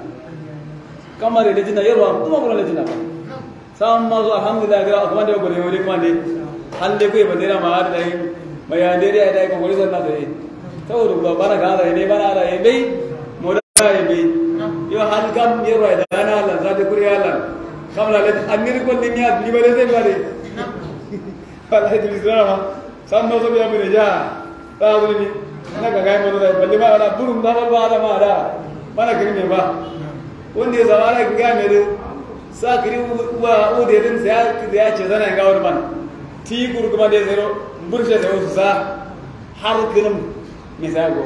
letina yerwa kuma bura letina samma zo alhamdulillah ga kuma da gore wuri kuma ne hande ko bandera ma har dai mai andere dai ko gore sanna dai to do bana ga da ne bana da bai moda bai yo hal kam yerwa da na Allah za ta kuriya Allah kamla le amir ko ninya libare sai bare wallahi dilizama samma zo ya bune ja ta guri na ga ga mo da balle ma ana burum da ba da ma da bana kirme ba wanda ya zama ana ga me sakiri wa ode din sai ya ce zana ga wani man ti gurguma da zero burshe da wasu sa har kinum me sai go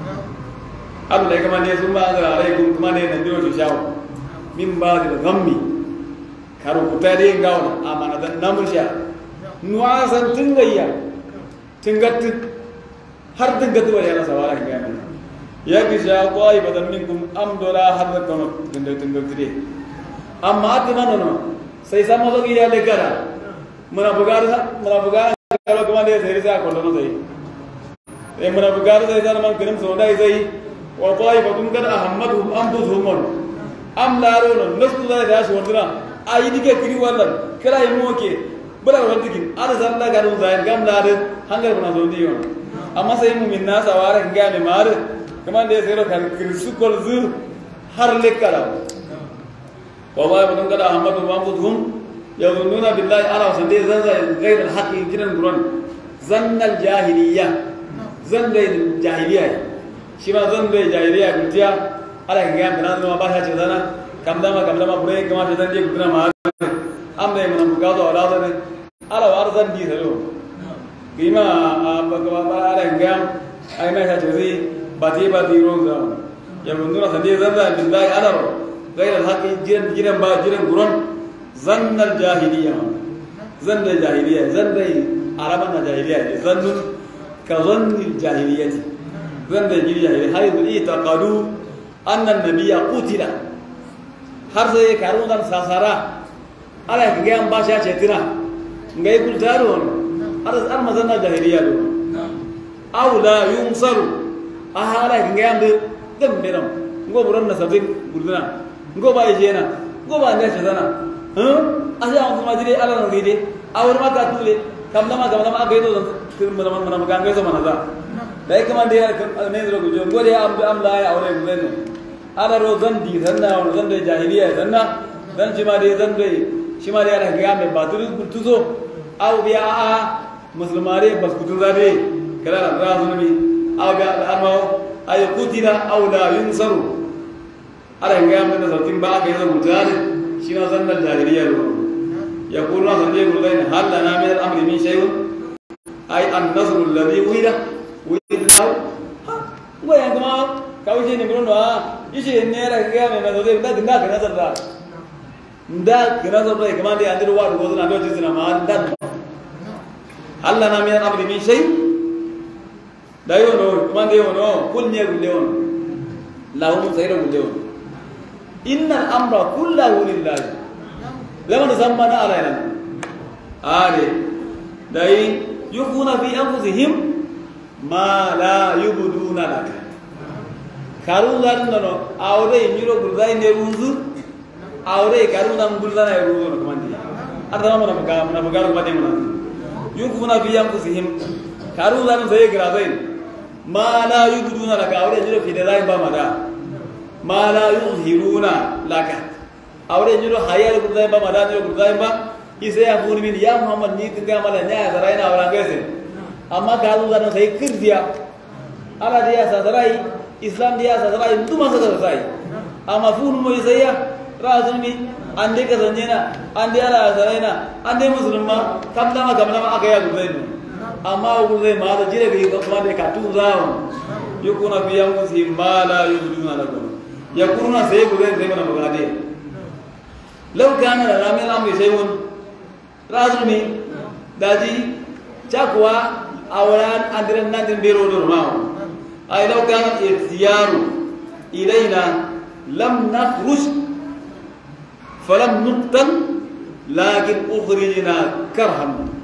Allah ya kuma ne sun ba da alaikum kuma ne nan dio shawo min ba da gammi karu kutare ga wani amana dan namusha nuwasan tungayya tungattu har tungattu ba yana sawara ga me ya kisha qai badan minkum amdola har da kono tungattu amma atmanono sai sama zo gida le gara muna bugar karo kuma da sai sai ko lono sai e muna bugar sai san man kirim so dai sai wa qaifatun kad ahammadhum anfusuhum am larono nasu da ya shi wanduna ayi dike kiri wallan kira yi moke bula wandikin ada san da garu zai gam lare hangar buna zo diyo amma sai mu minna sawara ga me mar kuma da sai ro kan kirsu kolzu har le kala والله بدون كذا أحمد وأنفسهم يظنون بالله على وسندي زن غير الحق يمكن قرآن زن الجاهلية زن الجاهلية شما زن الجاهلية كنتيا على كيان بنادم ما باشا شذنا كم دام بريك كما شذنا دي كنا ما أم ده من مقاطع ولا زن على وارزن دي سلو كيما على كيان أي ما شذي باتي روزا يظنون سندي زن بالله على غير الحق جيران با جيران قرآن ظن الجاهلية ظن الجاهلية ظن عربنا جاهلية ظن كظن الجاهلية ظن الجاهلية حيث اعتقدوا أن النبي قتل حرز كارون ساسارا على كيان باشا شتنا غير كل دارون حرز أرم ظن الجاهلية أو لا ينصر أهلا كيان دم بيرم ngo buran na sabin gurduna ngo ba yena ngo ba ne shadana asha on kuma dire ala no gide awar ma ka tule kamdama ga ido tir mana ga ga mana da dai kuma dai ne ro go ngo dai am la ya awre gulen ala ro zan di zanna on zan dai jahiliya zanna dan shi ma dai ala ga me batul tuzo aw biya a muslimare bas kutun zade kala razumi aw biya al'ama ay qutila aw la yunsaru ala ga mun da sautin ba ga yanzu mutane shi na zannar jahiliya ro ya kullu sanje gullain hal lana min al-amri min shay'un ay an-nasru alladhi wida wa ya kuma kawje ne mun wa ishe ne ra ga me na dole da dinga kana zarra nda kana zarra kuma dai andiru wa go na do jina ma dan hal lana min al-amri min shay dayo no kuma dai wono kulnya gulle wono lahum sayra gulle wono إن الأمر كله لله لما نسمنا علينا داي يخفون في أنفسهم ما لا يبدون لك كارون لانو أوري نيرو غرداي نيروزو أوري كارون لان غرداي نيروزو كمان دي أردا منا بقى كمان منا يخفون في أنفسهم كارون لان زي غرداي ما لا يبدون لك أوري نيرو في دلاي بامدا ما لا يظهرون لك أوري نيرو حيال غرداي بامدا نيرو غرداي با إذا يقول من يا محمد نيك كاملا نيا زراينا أورانغيسن أما قالوا لنا سيد كرديا على ديا سازراي إسلام ديا سازراي انتو ما سازراي أما فون مو يسيا رازمي عندي كزنجنا عندي على زراينا عندي مسلم كم لما أكيا غرداي أما غرداي ما تجري بيه كمان كاتو زاو يكون في أنفسهم ما لا يبدون لكم يكونون سيد غرداي زي ما نبغادي لو كان لنا من الأمر شيء رازمي داجي شكوى أولان أندرن نادن بيرودور معه أي لو كان الاختيار إلينا لم نخرج فلم نقتل لكن أخرجنا كرها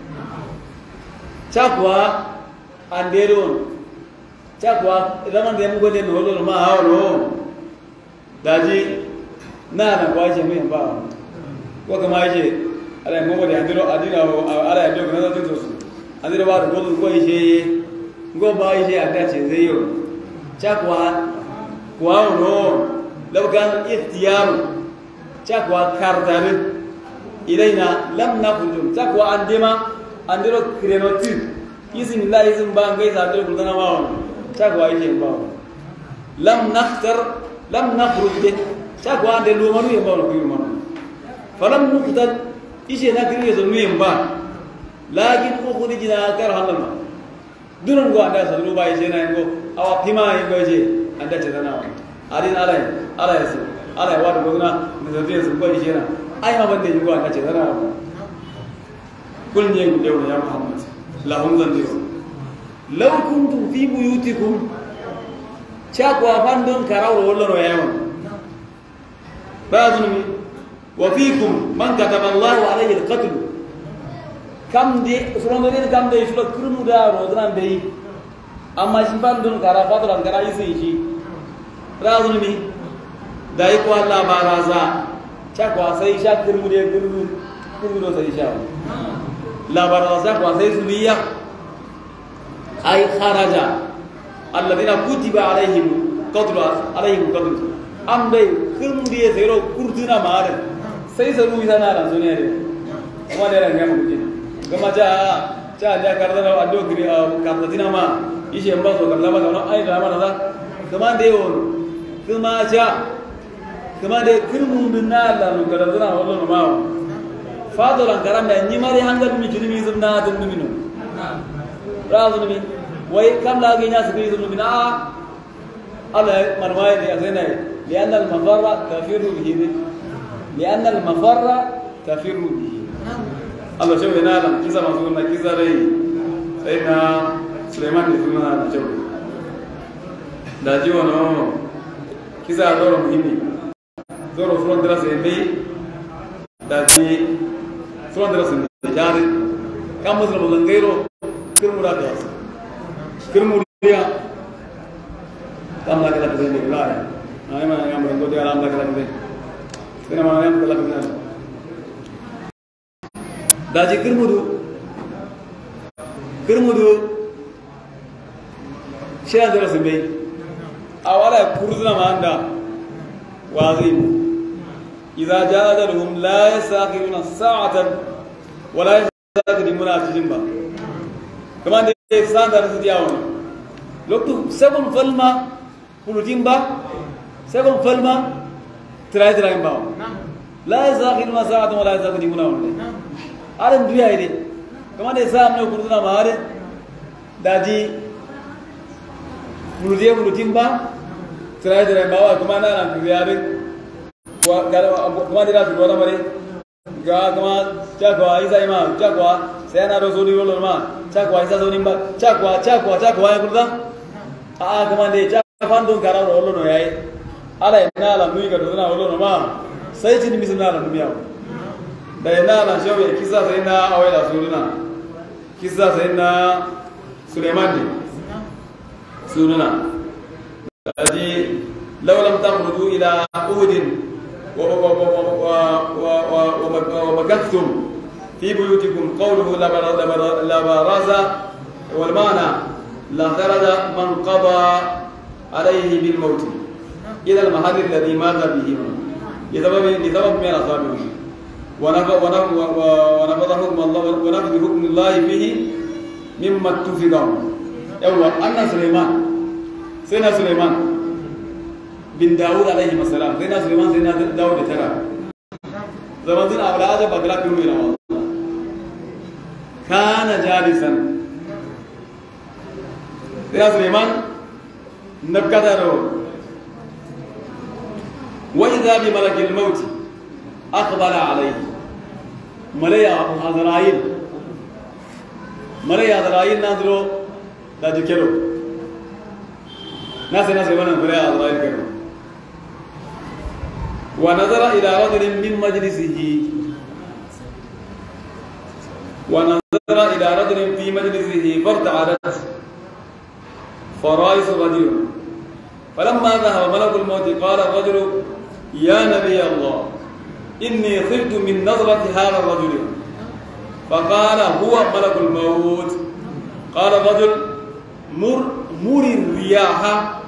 شكوى أندرون شكوى إذا من دمو قد نقول ما هو daji na kwaje mai ba ko kuma yake ala ngomo de andiro adira ala ya dogo na tutu andiro ba ko ko yake ngo ba yake adace zai yo chakwa kwa no law kan ikhtiyar chakwa kardare ilaina lam nafudum chakwa andiro krenoti izin la izin ba ngai sa to gudana ma chakwa yake ba lam nakhruj chakwa ande lu manu yamba ko yuma falam nuqtad ishe na kiriye zo yamba lakin ukhrijna karhan duran go anda sa lu ba ishe na ngo awa pima ngo je anda chedana arin ala yasu ala wa do na ne zo su ko ishe na ai ma bande ngo anda chedana kul ne ngo dewo ya muhammad lahum zandiyo law kuntum fi buyutikum chakwa fandon karawo wollo no yawo bazumi wa fikum man kataba Allah alayhi alqatl kam de surondo kam de islo kurmu da rodran de amma shi fandon kara fadran kara yisi shi bazumi dai ko Allah baraza chakwa sai sha kurmu de kurmu do sai sha la baraza kwa sai zuliya ay kharaja alladhina kutiba alaihim qatl am dai kurmudiye zero kurdina mare sai zaru idana ran sunere kuma da ran ga mujin kuma ja kardana ado gri kardina ma ishe mba so kardama ga ai da ma da kuma dai won kuma dai kurmudin na Allah no kardana wallo ma fadolan karanda ni mari hangal mi jini zumna dum minu razun mi wai kam lagi nya sbi zumna bina ala manwai ne azena لأن المفر تفر به لأن المفر تفر به الله شوف هنا لما كذا ما تقولنا كذا رأي سيدنا سليمان يقولنا شوف لا جوانا كذا دور مهمي دور فرون دراسة إني دادي فرون دراسة جاري كم مسلم بلنغيرو كرمورا داس كرموريا كم لا كذا بزين بلاي أنا ما أنا مرنگو دي آرام لگا لگا دي ما أنا كلا كنا داجي كرمودو شيئا درس بي أولا كرزنا ما عندا وعظيم إذا جاء أجلهم لا يستأخرون ساعة ولا يستقدمون أجلهم كمان دي إحسان درس دياون لوكتو سبب فلما كلوتين با سبب فلما تراي باو لا يستأخرون ساعة ولا يستقدمون أرن دويا هيدي كمان دي سامنا كرزنا ما هذا داجي كلوتين با تراي باو كمان أنا كريابي kuma dira su wala mare ga kuma chakwa isa ima chakwa sena ro sodi wala ma chakwa isa sodi ba chakwa ya kurda a kuma de chakwan don kara ro no yayi ala ina la nui ga dona wala ma sai cin misna la dumiya da ina la shawe kisa sai na awela suruna kisa sai na Sulaiman ne suruna aji law lam takhruju ila uhud ومكثتم في بيوتكم قوله لبرز والمعنى لخرج من قضى عليه بالموت إلى المحل الذي مات به لسبب من أصابه ونفذ حكم الله فيه مما اتفق أن سيدنا سليمان بن داود عليه السلام سيدنا سليمان سيدنا داود ترى زمان أولاد بغلا كلهم كان جالسا سيدنا سليمان نبكته وإذا بملك الموت أقبل عليه ملأ عزرائيل نادرو لا ذكروا ناس من ملأ عزرائيل كانوا ونظر إلى رجل من مجلسه في مجلسه فارتعدت فرائس الرجل فلما ذهب ملك الموت قال الرجل يا نبي الله إني خفت من نظرة هذا الرجل فقال هو ملك الموت قال الرجل مر الرياح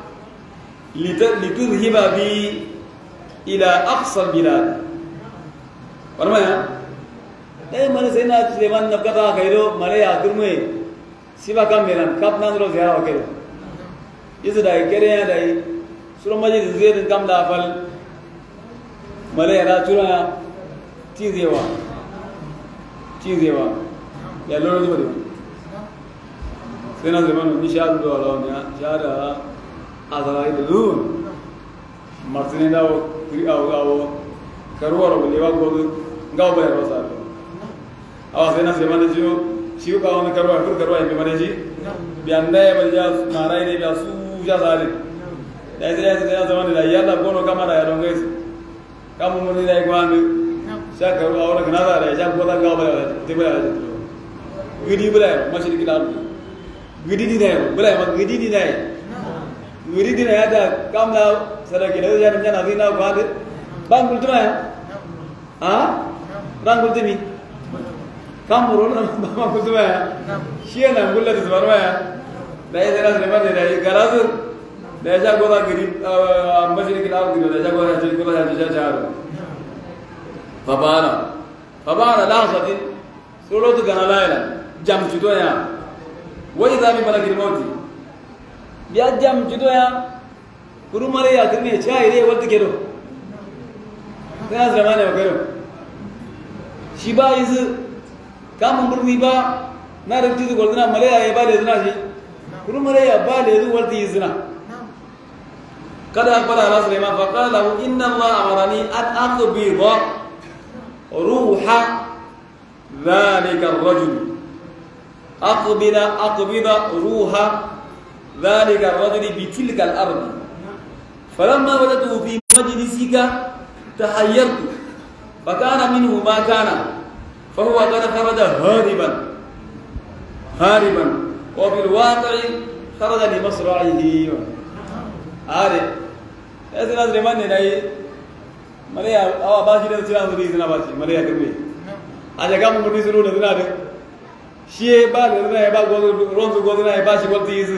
لتذهب بي إلى أقصى البلاد ورمى دائما سيدنا سليمان نبقى خيرو مليا كرمي سيبا كاميران كاب نظرو زيارة وكيرو إذا داي كريا داي سلام مجد زيد كم دافل مليا لا ترى تيزيوا يا لولو دي بدو سيدنا سليمان نشاد دولون يا شاد أزراي دلون مرسين داو أو كروارو بليوا كودو غاو بير وصار أو سيدنا سليمان جيو شيو كاون كروار فر كروار يبي منجي بياندا بلجا ماراي دي بياسو جا ساري سيدنا سليمان لا يلا كونو كامارا يا دونغيس كامو مني لا يكوان شا كرو أو لكنا داري شا كودا غاو بير تبلا غدي بلا ماشي كده غدي دي نه بلا ما غدي دي نه غدي دي نه هذا كاملا سلا كده جا نجنا دينا بعد بان قلت ما بان قلت مي كم رولنا ما قلت ما شيء أنا أقول لك تسمع ما ده إذا سليمان ده غراض ده جا كودا غدي ماشي كده غدي ده جا كودا جا كودا جا جا فبانا لحظة سولو تغنى لايلا جام جدويا وإذا بملك الموت بيا جام جدويا كرو مريا كرني شاي ري ولد كيرو كنا زمان يا كيرو شيبا إز كم عمر نيبا نارجي تو قلنا مليا يبا لذنا شيء كرو مريا با لذو ولد يزنا كذا أقبل على سليمان فقال له إن الله أمرني أن أقبض روح ذلك الرجل أقبض روح ذلك الرجل بتلك الأرض فلما وجدته في مجلسك تحيرت فكان منه ما كان فهو قد خرج هاربا وفي الواقع خرج لمصرعه عارف هذا الزمان ناي مريا أو باشي ده سيران سوري سنا باشي مريا كرمي أجا كم مري سرور ده ده شيء بال ده يبا رون سو غودنا يبا شيء قلت يز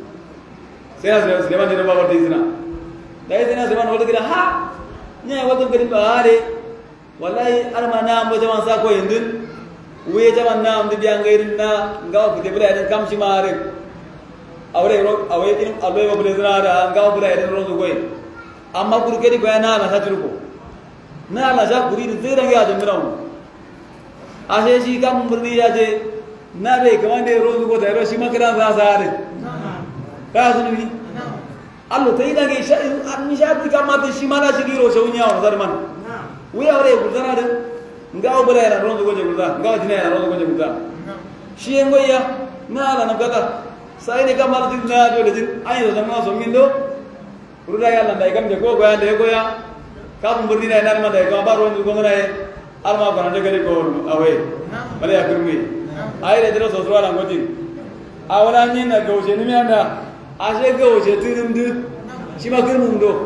سيران سليمان ده بابا ده سنا ده سنا سليمان ولد كده ها نيا وقت كده باري والله أنا ما نام بجمان ساكو يندن ويه جمان نام ده بيان غيرنا غاو كده بلا ده كم شيء مارك أوري إنهم أبوي ببلزنا ده غاو بلا ده رون سو غوي أما كوركيري بيانا لا ساتلوكو ना लाजा बुरी नज़र रंगे आज मेरा हूँ आशेशी का मुंबई आजे ना रे कमांडे रोज़ को धैर्य सीमा किरान राज़ारे क्या सुनी अल्लाह तेरी ना कि आदमी शायद का माते सीमा ना चिकी रोज़ उन्हीं आओ ज़रमान वो यार ये गुज़रा रे गाँव बोले यार रोज़ को जगुज़ा गाँव जिन्हें यार रोज़ को जगुज़ा शीएंगो या ना ला नब्बका साइन का माल जिन ना जो लेजिन आये तो जमा सोमिंदो पुरुला यार लंबाई कम देखो गया देखो या kamu berdiri di dalam ada kamu baru untuk mengenai alma kanan jaga di kau awal mana ya kerumi air itu sesuatu orang kecil awalnya nak kau sini mana asyik kau sini tu cuma kerumung tu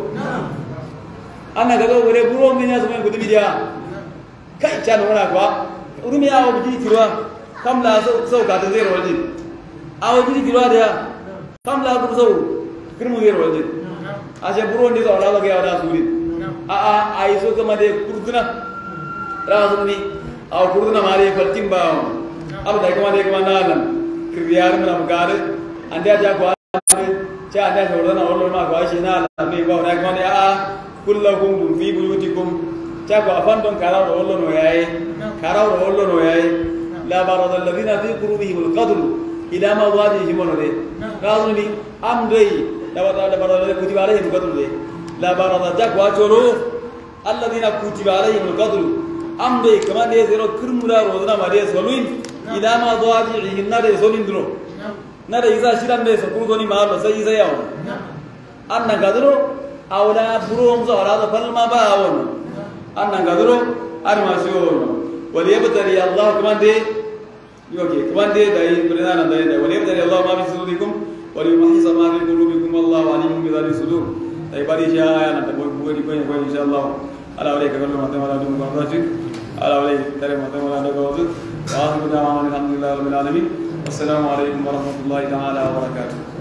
anak kau boleh burung ni semua ikut dia kai canu mana kau urumi awal biji tirua kamu lah so kata zero wajib awal biji tirua dia kamu lah aku so kerumung zero wajib asyik burung ni tu orang lagi ada sulit आइसो के मारे कुर्दना राजुनी और कुर्दना मारे फलचिम बाव अब देखो मारे के मानालन क्रियार में नमकार अंदर जा को चा अंदर छोड़ना और लोग मार वाई शिना लंबी बाव ना के माने कुल्लकुम फी बुयुतिकुम चा को अपन तो कराव और लोग होयाए कराव और लोग होयाए ला बारद الذين في قلوبهم القتل الى ما واجههم ولده राजुनी am doi ला बारद कुछ वाले हम कतल दे لا بارد جاك واجرو الذين كتب عليهم القتل أمضي كمان يزيرو كرملا روزنا ما يسولين إذا ما ضاجعه النار يسولين درو نار إذا شيران ده سكوتوني ما الله سيء سيئون أن قدرو أولا بروهم زهرات فلما باون أن قدرو أرماسيون وليبتلي الله كمان ده يوكي كمان ده بريدان ده وليبتلي الله ما في صدوركم وليمحص ما في قلوبكم والله عليم بذات الصدور bari sha ya na boy boy boy inshallah ala wale ka gallo mate wala dum ko rajik ala wale tare mate wala daga wudu wa alhamdulillah rabbil alamin assalamu alaikum wa rahmatullahi ta'ala wa barakatuh